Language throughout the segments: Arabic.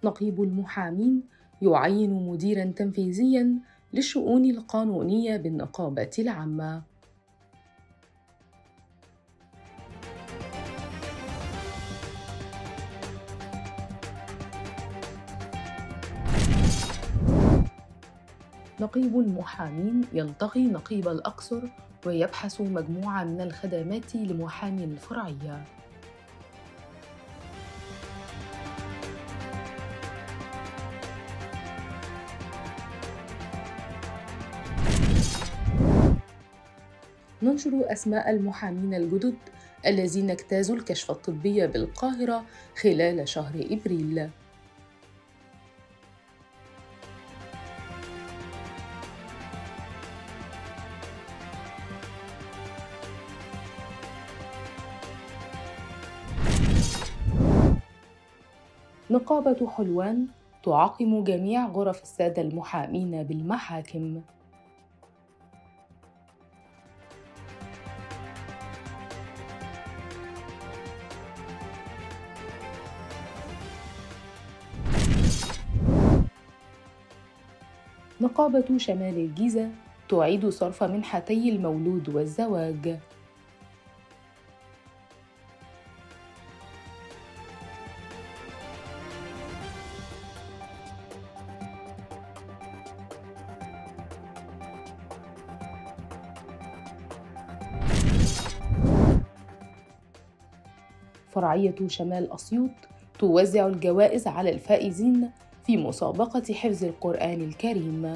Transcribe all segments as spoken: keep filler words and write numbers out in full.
نقيب المحامين يعين مديراً تنفيذياً للشؤون القانونية بالنقابة العامة. نقيب المحامين يلتقي نقيب الأقصر ويبحث مجموعة من الخدمات لمحامي الفرعية. ننشر أسماء المحامين الجدد الذين اجتازوا الكشف الطبي بالقاهرة خلال شهر إبريل. نقابة حلوان تعقم جميع غرف السادة المحامين بالمحاكم. نقابة شمال الجيزة تعيد صرف منحتي المولود والزواج. فرعية شمال أسيوط توزع الجوائز على الفائزين في مسابقة حفظ القرآن الكريم.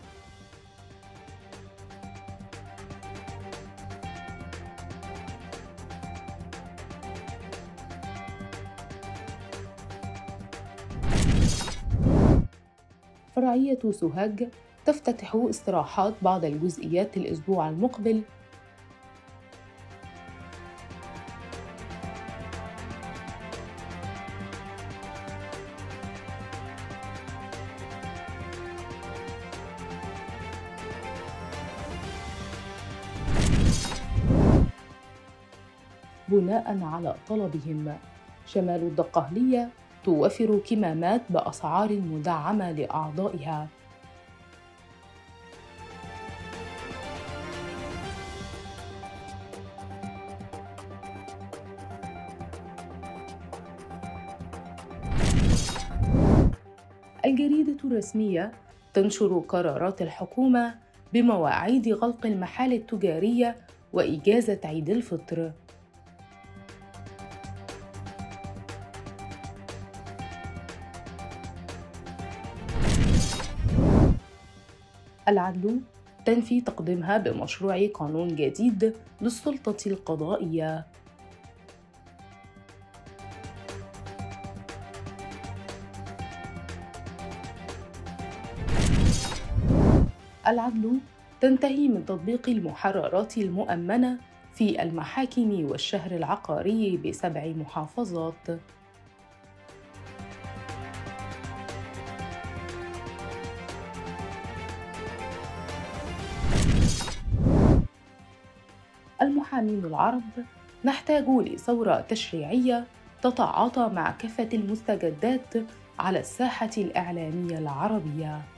فرعية سوهاج تفتتح استراحات بعض الجزئيات الأسبوع المقبل. بناء على طلبهم، شمال الدقهلية توفر كمامات بأسعار مدعمة لأعضائها. الجريدة الرسمية تنشر قرارات الحكومة بمواعيد غلق المحال التجارية وإجازة عيد الفطر. العدل تنفي تقديمها بمشروع قانون جديد للسلطة القضائية. العدل تنتهي من تطبيق المحررات المؤمنة في المحاكم والشهر العقاري بسبع محافظات. المحامين العرب نحتاج لثورة تشريعية تتعاطى مع كافة المستجدات على الساحة الإعلامية العربية.